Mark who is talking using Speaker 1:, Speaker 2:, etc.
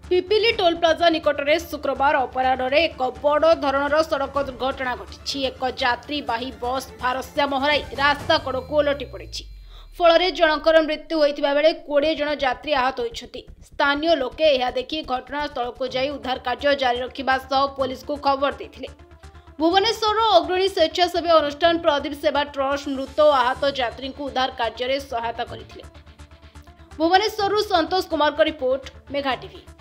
Speaker 1: Pipili toll plaza निकट में शुक्रवार अपराह एक बड़ धरणर सड़क दुर्घटना घटी। एक यात्रीवाही बस भारसाम्य हराई रास्ता कड़क ओलटि पड़ी फल जनकर मृत्यु होता बेले 20 जन यात्री आहत होती। स्थानीय लोके यह देखि घटनास्थल को जाई उद्धार कार्य जारी रखा सह पुलिस को खबर देते। भुवनेश्वर अग्रणी स्वेच्छासेवी अनुष्ठान प्रदीप सेवा ट्रस्ट मृत और आहत यात्री उद्धार कार्य सहायता करते। भुवनेश्वर संतोष कुमार का रिपोर्ट, मेघा टीवी।